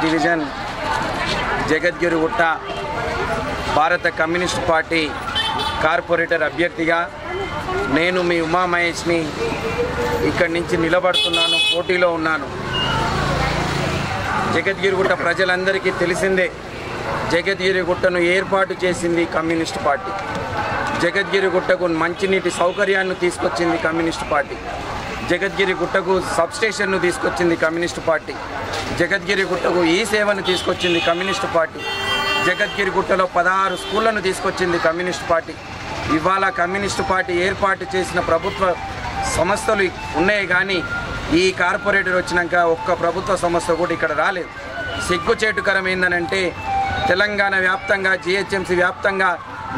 Division Jagadgirigutta భారత communist party corporator అభ్యర్థిగా నేను మీ ఉమామహేష్ని ఇక్కడి నుంచి నిలబడుతున్నాను, పోటీలో ఉన్నాను. జగద్గిరిగుట్ట ప్రజలందరికీ తెలిసిందే, జగద్గిరిగుట్టను ఏర్పాటు చేసింది కమ్యూనిస్ట్ పార్టీ. జగద్గిరిగుట్టకు మంచినీటి సౌకర్యాన్ని తీసుకొచ్చింది కమ్యూనిస్ట్ పార్టీ. జగద్గిరిగుట్టకు సబ్స్టేషన్ను తీసుకొచ్చింది కమ్యూనిస్ట్ పార్టీ. జగద్గిరిగుట్టకు ఈ సేవను తీసుకొచ్చింది కమ్యూనిస్ట్ పార్టీ. జగద్గిరిగుట్టలో 16 స్కూళ్లను తీసుకొచ్చింది కమ్యూనిస్ట్ పార్టీ. ఇవాళ కమ్యూనిస్ట్ పార్టీ ఏర్పాటు చేసిన ప్రభుత్వ సంస్థలు ఉన్నాయి, కానీ ఈ కార్పొరేటర్ వచ్చినాక ఒక్క ప్రభుత్వ సంస్థ కూడా ఇక్కడ రాలేదు. సిగ్గుచేటుకరం ఏందనంటే తెలంగాణ వ్యాప్తంగా జిహెచ్ఎంసీ వ్యాప్తంగా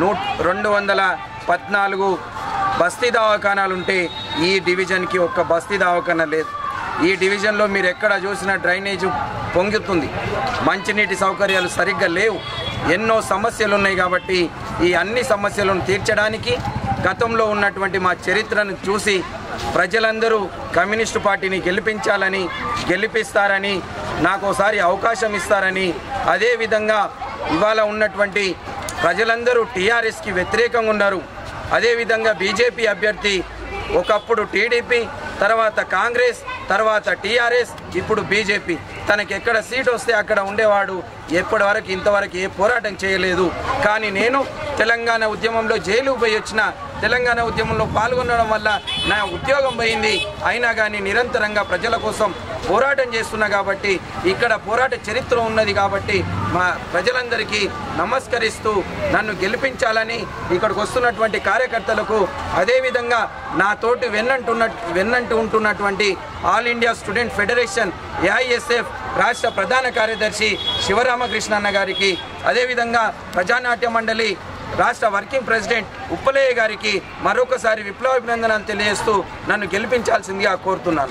214 బస్తీ దవాఖానాలుంటే ఈ డివిజన్కి ఒక్క బస్తీ దవాఖానా లేదు. ఈ డివిజన్లో మీరు ఎక్కడ చూసినా డ్రైనేజ్ పొంగుతుంది, మంచినీటి సౌకర్యాలు సరిగ్గా లేవు, ఎన్నో సమస్యలు ఉన్నాయి. కాబట్టి ఈ అన్ని సమస్యలను తీర్చడానికి గతంలో ఉన్నటువంటి మా చరిత్రను చూసి ప్రజలందరూ కమ్యూనిస్టు పార్టీని గెలిపించాలని, గెలిపిస్తారని, నాకు ఒకసారి అవకాశం ఇస్తారని, అదేవిధంగా ఇవాళ ఉన్నటువంటి ప్రజలందరూ టీఆర్ఎస్కి వ్యతిరేకంగా ఉన్నారు. అదేవిధంగా బీజేపీ అభ్యర్థి ఒకప్పుడు టీడీపీ, తర్వాత కాంగ్రెస్, తర్వాత టీఆర్ఎస్, ఇప్పుడు బీజేపీ. తనకి ఎక్కడ సీట్ వస్తే అక్కడ ఉండేవాడు. ఎప్పటి వరకు ఇంతవరకు ఏ పోరాటం చేయలేదు. కానీ నేను తెలంగాణ ఉద్యమంలో జైలు పోయి వచ్చిన, తెలంగాణ ఉద్యమంలో పాల్గొనడం వల్ల నా ఉద్యోగం పోయింది. అయినా కానీ నిరంతరంగా ప్రజల కోసం పోరాటం చేస్తున్నా కాబట్టి ఇక్కడ పోరాట చరిత్ర ఉన్నది. కాబట్టి మా ప్రజలందరికీ నమస్కరిస్తూ నన్ను గెలిపించాలని ఇక్కడికి వస్తున్నటువంటి కార్యకర్తలకు, అదేవిధంగా నాతోటి వెన్నంటూ ఉంటున్నటువంటి all India student federation AISF రాష్ట్ర ప్రధాన కార్యదర్శి శివరామకృష్ణ అన్న గారికి, అదేవిధంగా ప్రజానాట్య మండలి రాష్ట్ర వర్కింగ్ ప్రెసిడెంట్ ఉప్పలయ్య గారికి మరొకసారి విప్లవాభినందనలు తెలియజేస్తూ నన్ను గెలిపించాల్సిందిగా కోరుతున్నాను.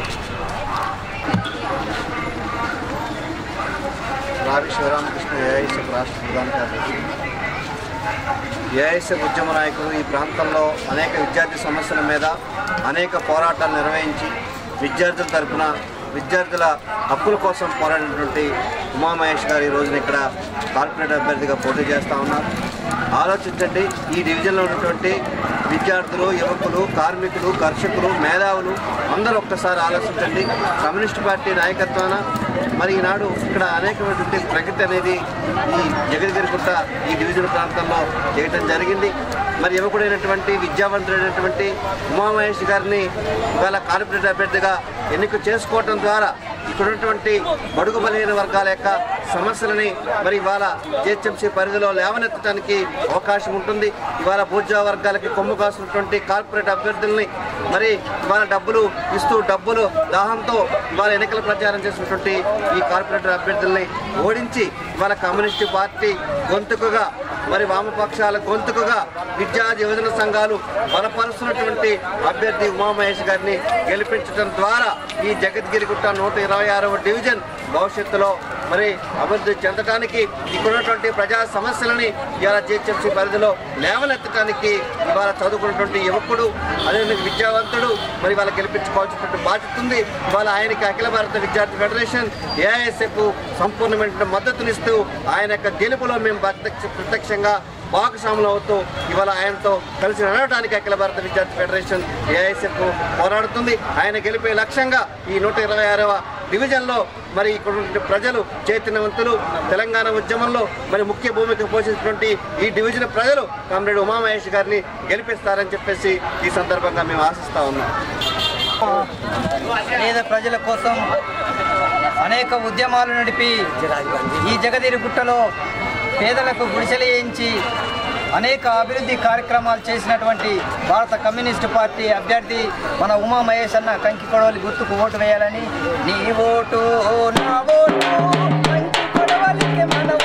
శివరామకృష్ణ ఏఐఎస్ఎఫ్ రాష్ట్ర ప్రధాన కార్యదర్శి. ఏఐఎస్ఎఫ్ ఉద్యమ నాయకులు ఈ ప్రాంతంలో అనేక విద్యార్థి సమస్యల మీద అనేక పోరాటాలు నిర్వహించి విద్యార్థుల తరఫున విద్యార్థుల హక్కుల కోసం పోరాడినటువంటి ఉమామహేష్ గారు ఈ రోజున ఇక్కడ కార్పొరేటర్ అభ్యర్థిగా పోటీ చేస్తూ ఉన్నారు. ఆలోచించండి, ఈ డివిజన్లో ఉన్నటువంటి విద్యార్థులు, యువకులు, కార్మికులు, కర్షకులు, మేధావులు అందరూ ఒక్కసారి ఆలోచించండి. కమ్యూనిస్ట్ పార్టీ నాయకత్వాన మరి ఈనాడు ఇక్కడ అనేకమైనటువంటి ప్రగతి అనేది ఈ జగద్గిరిగుట్ట ఈ డివిజన్ ప్రాంతంలో చేయటం జరిగింది. మరి యువకుడైనటువంటి విద్యావంతుడైనటువంటి ఉమామహేష్ గారిని ఇవాళ కార్పొరేటర్ అభ్యర్థిగా ఎన్నిక చేసుకోవటం ద్వారా ఇక్కడ ఉన్నటువంటి బడుగు బలహీన వర్గాల యొక్క సమస్యలని మరి ఇవాళ జిహెచ్ఎంసీ పరిధిలో లేవనెత్తడానికి అవకాశం ఉంటుంది. ఇవాళ బూర్జా వర్గాలకి కొమ్ము కాసినటువంటి కార్పొరేట్ అభ్యర్థుల్ని మరి ఇవాళ డబ్బులు ఇస్తూ డబ్బులు దాహంతో ఇవాళ ఎన్నికల ప్రచారం చేసినటువంటి ఈ కార్పొరేటర్ అభ్యర్థుల్ని ఓడించి ఇవాళ కమ్యూనిస్టు పార్టీ గొంతుకుగా మరి వామపక్షాల గొంతుకుగా విద్యా యువజన సంఘాలు బలపరుస్తున్నటువంటి అభ్యర్థి ఉమామహేష్ గారిని గెలిపించడం ద్వారా ఈ జగద్గిరిగుట్ట 126వ డివిజన్ భవిష్యత్తులో మరి అభివృద్ధి చెందడానికి ఇక్కడున్నటువంటి ప్రజా సమస్యలని ఇవాళ జిహెచ్ఎంసీ పరిధిలో లేవనెత్తడానికి ఇవాళ చదువుకున్నటువంటి యువకుడు, అదేవిధంగా విద్యావంతుడు మరి ఇవాళ గెలిపించుకోవాల్సినటువంటి బాధ్యత ఉంది. ఇవాళ ఆయనకి అఖిల భారత విద్యార్థి ఫెడరేషన్ ఏఐఎస్ఎఫ్ సంపూర్ణమైన మద్దతునిస్తూ ఆయన యొక్క గెలుపులో మేము ప్రత్యక్షంగా భాగస్వాములు అవుతూ ఇవాళ ఆయనతో కలిసి నడవడానికి అఖిల భారత విద్యార్థి ఫెడరేషన్ ఏఐఎస్ఎఫ్ పోరాడుతుంది. ఆయన గెలిపే లక్ష్యంగా ఈ 126వ డివిజన్లో మరి ఇక్కడ ప్రజలు చైతన్యవంతులు, తెలంగాణ ఉద్యమంలో మరి ముఖ్య భూమిక పోషించినటువంటి ఈ డివిజన్ ప్రజలు కామ్రేడ్ ఉమామహేష్ గారిని గెలిపిస్తారని చెప్పేసి ఈ సందర్భంగా మేము ఆశిస్తూ ఉన్నాం. పేద ప్రజల కోసం అనేక ఉద్యమాలు నడిపి ఈ జగద్గిరిగుట్టలో పేదలకు గుడిసెలు వేయించి అనేక అభివృద్ధి కార్యక్రమాలు చేసినటువంటి భారత కమ్యూనిస్టు పార్టీ అభ్యర్థి మన ఉమామహేష్ అన్న కంకికొడవలి గుర్తుకు ఓటు వేయాలని. నీ ఓటు నా ఓటు కంకికొడవలికి మన